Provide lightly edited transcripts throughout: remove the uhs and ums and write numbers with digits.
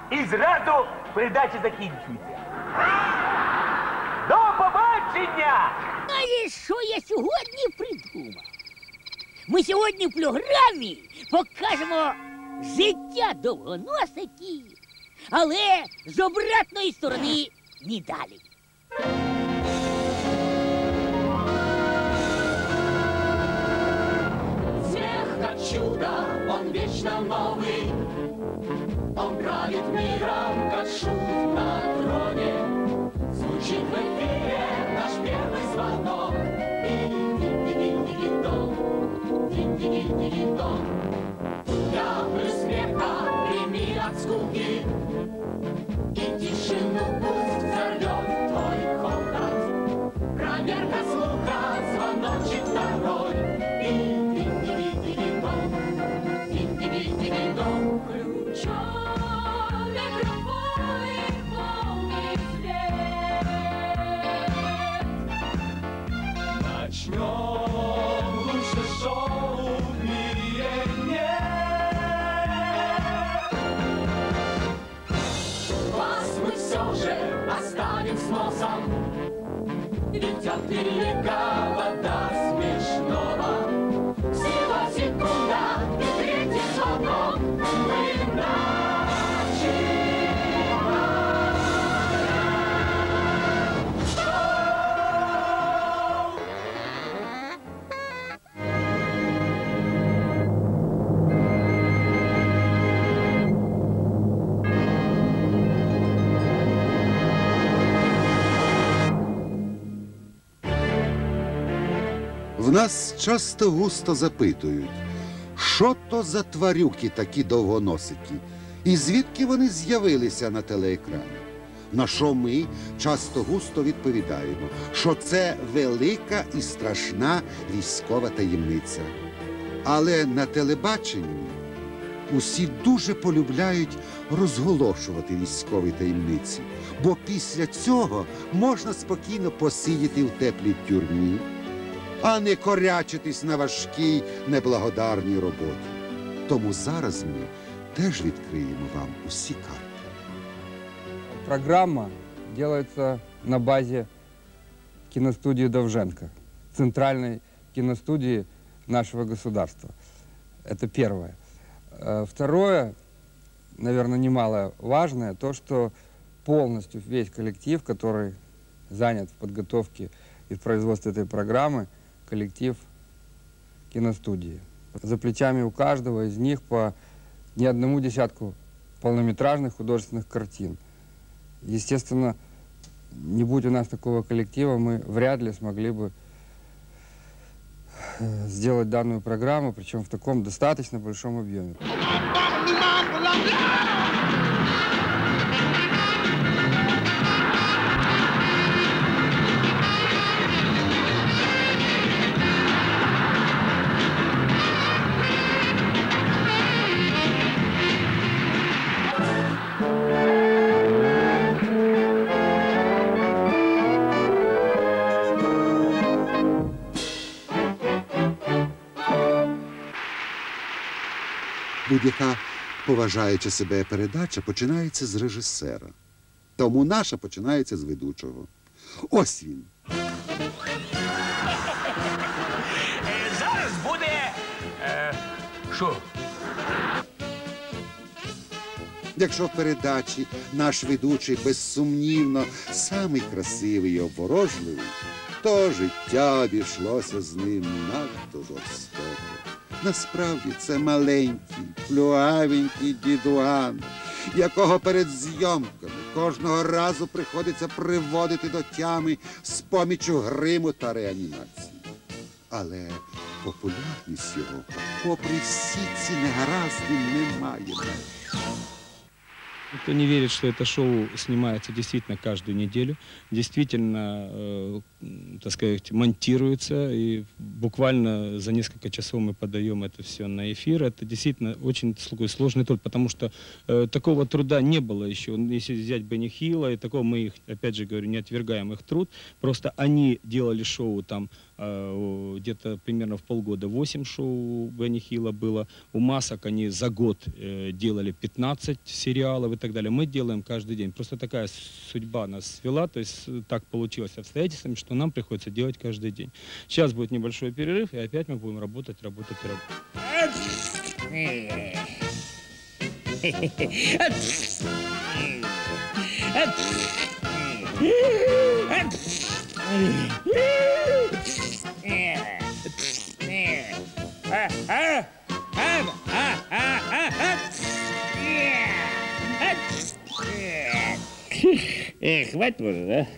і зразу передача закінчується. До побачення! Знаєш, що я сьогодні придумав? Ми сьогодні в програмі покажемо життя довгоносиків, але з обратної сторони медалі. Смех как чудо, он вечно новый, он правит миром, как шут на троне. Звучит в эфире наш первый звонок. Динь-динь-динь-динь-дон, динь-динь-динь-дон. Каплю смеха прими от скуки, и тишину пусть взорвет твой хохот. Проверка слуха, звоночек второй. Динь-динь-динь-динь-дон, динь-динь-динь-дон. Включен микрофон и полный свет. Начнем лучшее шоу в мире нет. Вас мы все же оставим с носом, ведь от великого до смешного всего секунда и третий звонок. Мы В нас часто густо запитують, що то за тварюки такі довгоносики, і звідки вони з'явилися на телеекрані. На що ми часто густо відповідаємо, що це велика і страшна військова таємниця. Але на телебаченні усі дуже полюбляють розголошувати військові таємниці, бо після цього можна спокійно посидіти в теплій тюрмі, а не корячитись на важкій, неблагодарній роботі. Тому зараз ми теж відкриємо вам усі карти. Программа делается на базе киностудии Довженко, центральной киностудии нашего государства. Это первое. Второе, наверное, немаловажное, то, что полностью весь коллектив, который занят в подготовке и в производстве этой программы, коллектив киностудии. За плечами у каждого из них по не одному десятку полнометражных художественных картин. Естественно, не будь у нас такого коллектива, мы вряд ли смогли бы сделать данную программу, причем в таком достаточно большом объеме. Будь-яка поважаюча себе передача починається з режисера. Тому наша починається з ведучого. Ось він. Зараз буде... Що? Якщо в передачі наш ведучий безсумнівно самий красивий і обворожливий, то життя обійшлося з ним надто жорстоко. Насправді це маленький, плюгавенький дідуган, якого перед зйомками кожного разу приходиться приводити до тями з поміччю гриму та реанімації. Але популярність його, попри всі ці негаразди, не має меж. Никто не верит, что это шоу снимается действительно каждую неделю, действительно, так сказать, монтируется, и буквально за несколько часов мы подаем это все на эфир. Это действительно очень сложный труд, потому что такого труда не было еще. Если взять Бенни Хилла, и такого мы их, опять же говорю, не отвергаем их труд, просто они делали шоу там где-то примерно в полгода 8 шоу у Бенни Хилла было. У масок они за год делали 15 сериалов и так далее. Мы делаем каждый день. Просто такая судьба нас свела, то есть так получилось обстоятельствами, что нам приходится делать каждый день. Сейчас будет небольшой перерыв, и опять мы будем работать. Хватит уже, да?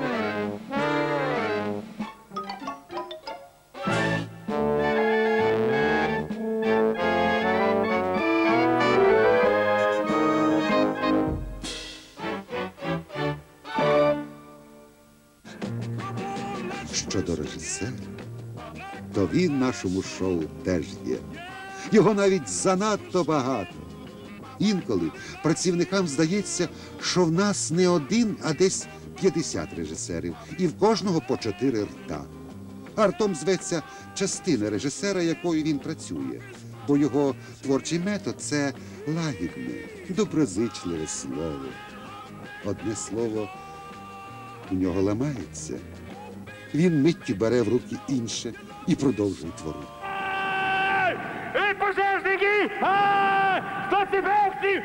Щодо режисера, то він в нашому шоу теж є. Його навіть занадто багато. Інколи працівникам здається, що в нас не один, а десь 50 режисерів, і в кожного по 4 рта. А ртом зветься частина режисера, якою він працює, бо його творчий метод – це лагідне, доброзичливе слово. Одне слово у нього ламається. Він миттю бере в руки інше і продовжує творити. Ей, пожежники! Спецефекти!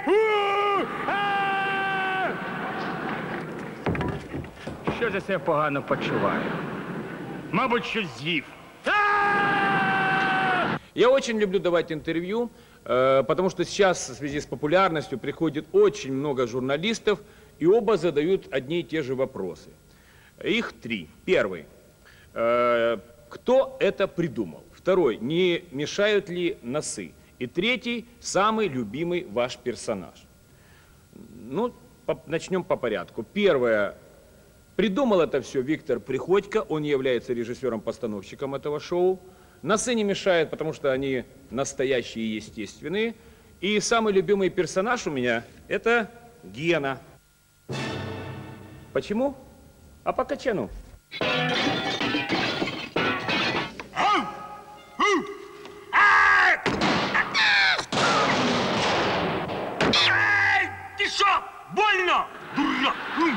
Що за себе погано почуваю? Мабуть, щось з'їв. Я очень люблю давать интервью, потому что сейчас в связи с популярностью приходит очень много журналистов, и оба задают одни и те же вопросы. Их 3. Первый. Кто это придумал? Второй. Не мешают ли носы? И третий. Самый любимый ваш персонаж. Ну, начнем по порядку. Первое. Придумал это все Виктор Приходько. Он является режиссером-постановщиком этого шоу. Носы не мешают, потому что они настоящие и естественные. И самый любимый персонаж у меня – это Гена. Почему? А по качану. Ты что, больно? Дурак!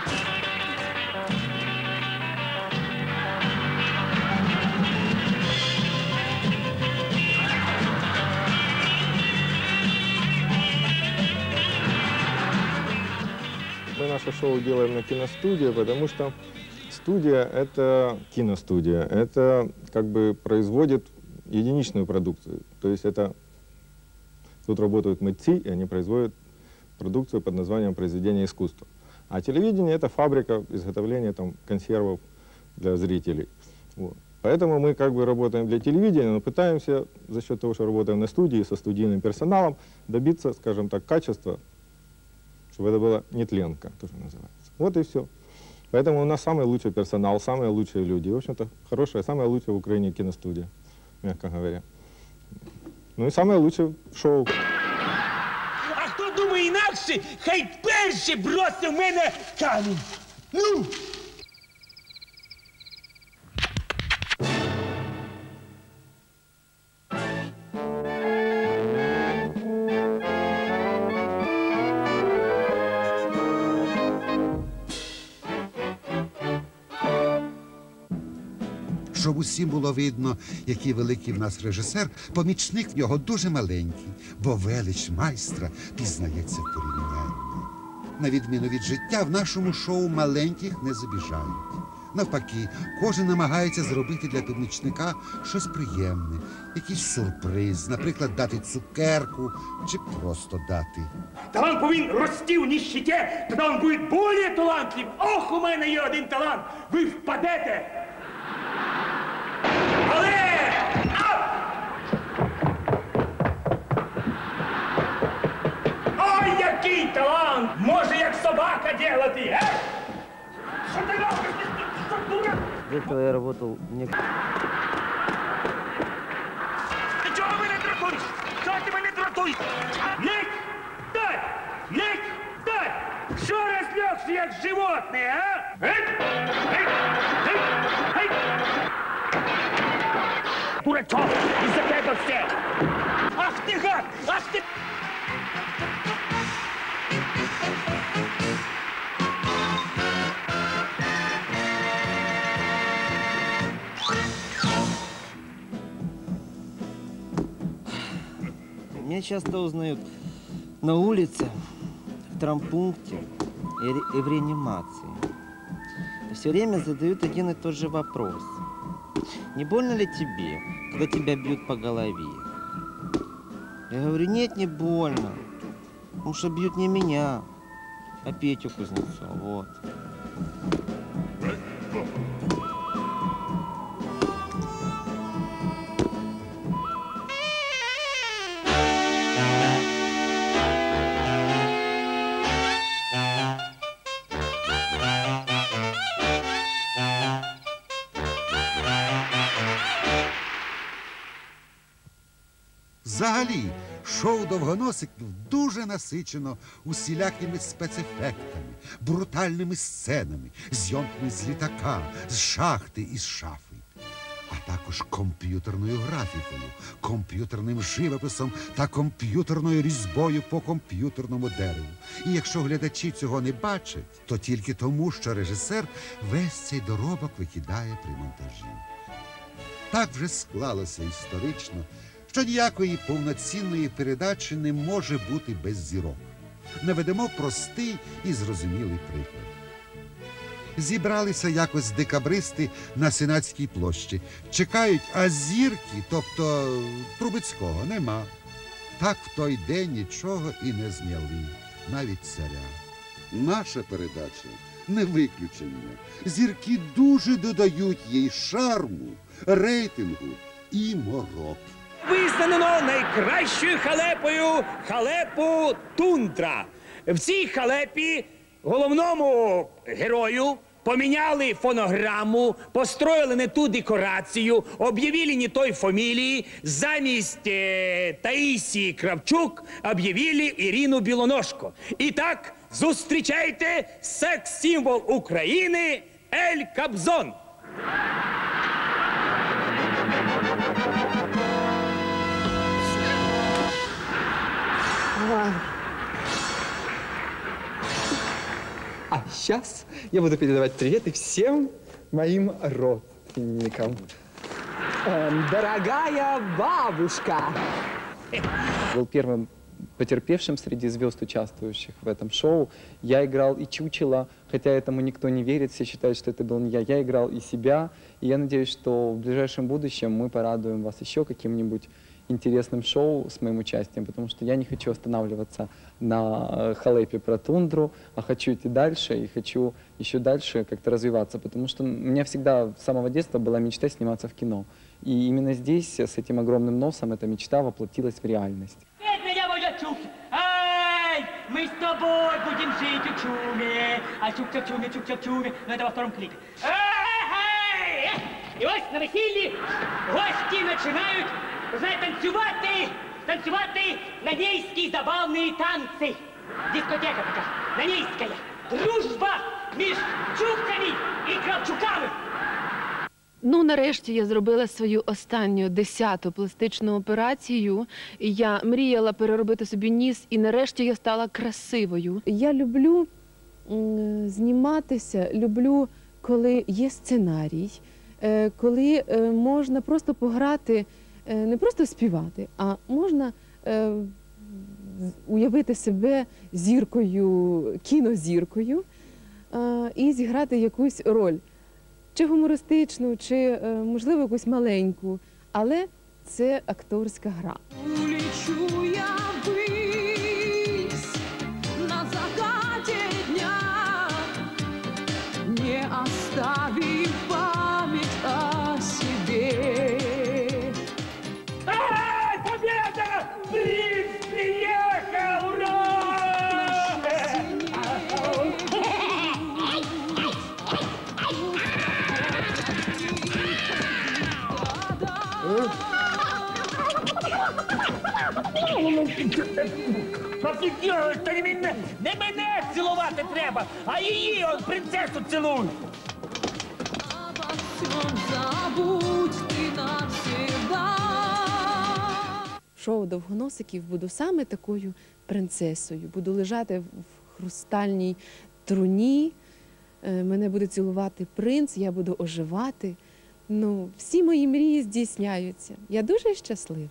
Мы наше шоу делаем на киностудии, потому что студия – это киностудия. Это как бы производит единичную продукцию. То есть это тут работают мытцы, и они производят продукцию под названием «Произведение искусства». А телевидение – это фабрика изготовления там, консервов для зрителей. Вот. Поэтому мы как бы работаем для телевидения, но пытаемся за счет того, что работаем на студии, со студийным персоналом, добиться, скажем так, качества, чтобы это была нетленка, тоже называется. Вот и все. Поэтому у нас самый лучший персонал, самые лучшие люди. В общем-то, хорошая, самая лучшая в Украине киностудия, мягко говоря. Ну и самое лучшее шоу. А хто думає інакше, хай перший бросить в мене камінь. Ну! Щоб усім було видно, який великий в нас режисер, помічник в нього дуже маленький, бо велич майстра пізнається в порівнянні. На відміну від життя, в нашому шоу маленьких не забіжають. Навпаки, кожен намагається зробити для помічника щось приємне, якийсь сюрприз, наприклад, дати цукерку чи просто дати. Талант повинен рости в нищеті, тоді він буде більш талантлив. Ох, у мене є один талант. Ви впадете. Але! Ой, який талант! Може, як собака делати, а? Що ти робиш? Що дурак? До этого я работал не... Ти чого мене дратуєш? Чого ти мене дратуєш? Ник! Дай! Ник! Дай! Що розлегся, як животне, а? Гей! Гей! Гей! Гей! дурачок! Із-за тебе все! Ах ти гад! Ах ти... Меня часто узнают на улице, в травмпункте и в реанимации. И все время задают один и тот же вопрос. Не больно ли тебе, когда тебя бьют по голове? Я говорю, нет, не больно. Потому что бьют не меня, а Петю Кузнецова. Вот. Взагалі, шоу «Довгоносиків» дуже насичено усілякими спецефектами, брутальними сценами, зйомками з літака, з шахти і з шафи. А також комп'ютерною графікою, комп'ютерним живописом та комп'ютерною різьбою по комп'ютерному дереву. І якщо глядачі цього не бачать, то тільки тому, що режисер весь цей доробок викидає при монтажі. Так вже склалося історично, що ніякої повноцінної передачі не може бути без зірок. Наведемо простий і зрозумілий приклад. Зібралися якось декабристи на Сенатській площі. Чекають, а зірки, тобто Трубецького, нема. Так в той день нічого і не зняли, навіть царя. Наша передача не виключення. Зірки дуже додають їй шарму, рейтингу і мороки. Визнано найкращою халепою халепу «Тундра». В цій халепі головному герою поміняли фонограму, построїли не ту декорацію, об'явили не той фамілії, замість Таїсії Кравчук об'явили Ірину Білоножко. І так, зустрічайте секс-символ України Ель Кобзон. А сейчас я буду передавать приветы всем моим родственникам. Дорогая бабушка! Был первым потерпевшим среди звезд, участвующих в этом шоу. Я играл и чучело, хотя этому никто не верит, все считают, что это был не я. Я играл и себя, и я надеюсь, что в ближайшем будущем мы порадуем вас еще каким-нибудь интересным шоу с моим участием, потому что я не хочу останавливаться на халепе про тундру, а хочу идти дальше и хочу еще дальше как-то развиваться, потому что у меня всегда с самого детства была мечта сниматься в кино. И именно здесь, с этим огромным носом, эта мечта воплотилась в реальность. Эй, мы с тобой будем жить в чуме, а чук-чук-чуме, но это во втором клипе. Эй! И ось на весіллі гості починають танцювати нанейські забавні танці. Дискотека така, нанейська. Дружба між чуками і Кравчуками. Ну, нарешті я зробила свою останню 10-ту пластичну операцію. Я мріяла переробити собі ніс, і нарешті я стала красивою. Я люблю зніматися, люблю, коли є сценарій, коли можна просто пограти, не просто співати, а можна уявити себе зіркою, кінозіркою і зіграти якусь роль. Чи гумористичну, чи, можливо, якусь маленьку, але це акторська гра. Улечу я ввысь на закате дня, не оставив память о себе. Ай, победа! Принц приехал! Ура! Що ти робиш? Та не мене цілувати треба, а її, он, принцесу цілуй. Обо всем забудь ты навсегда. В шоу «Довгоносиків» буду саме такою принцесою. Буду лежати в хрустальній труні, мене буде цілувати принц, я буду оживати. Ну, всі мої мрії здійсняються. Я дуже щаслива.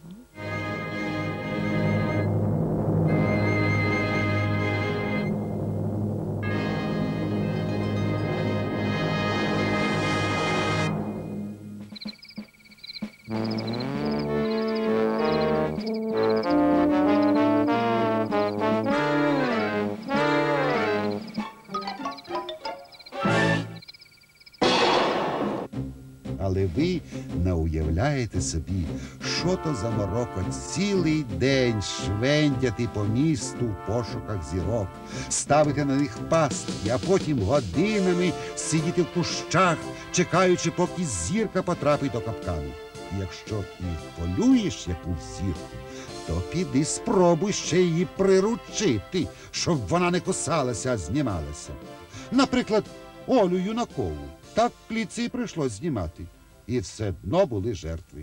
Але ви не уявляєте собі, що то за мороко цілий день швендяти по місту в пошуках зірок, ставити на них пастки, а потім годинами сидіти в кущах, чекаючи, поки зірка потрапить до капкану. Якщо і полюєш якусь зірку, то піди спробуй ще її приручити, щоб вона не кусалася, а знімалася. Наприклад, Олю Юнакову. Так в клітці і прийшлось знімати. І все одно були жертви.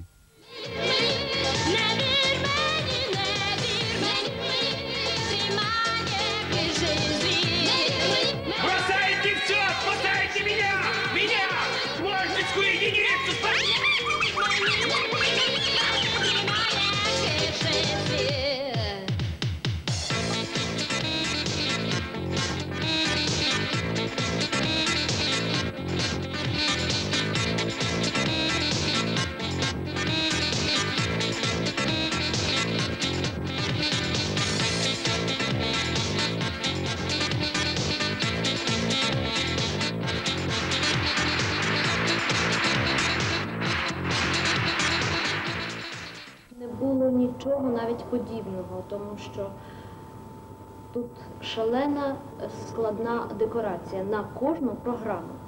Бросайте все! Спасайте меня! Меня! Творческую единицу! Не було нічого навіть подібного, тому що тут шалена складна декорація на кожну програму.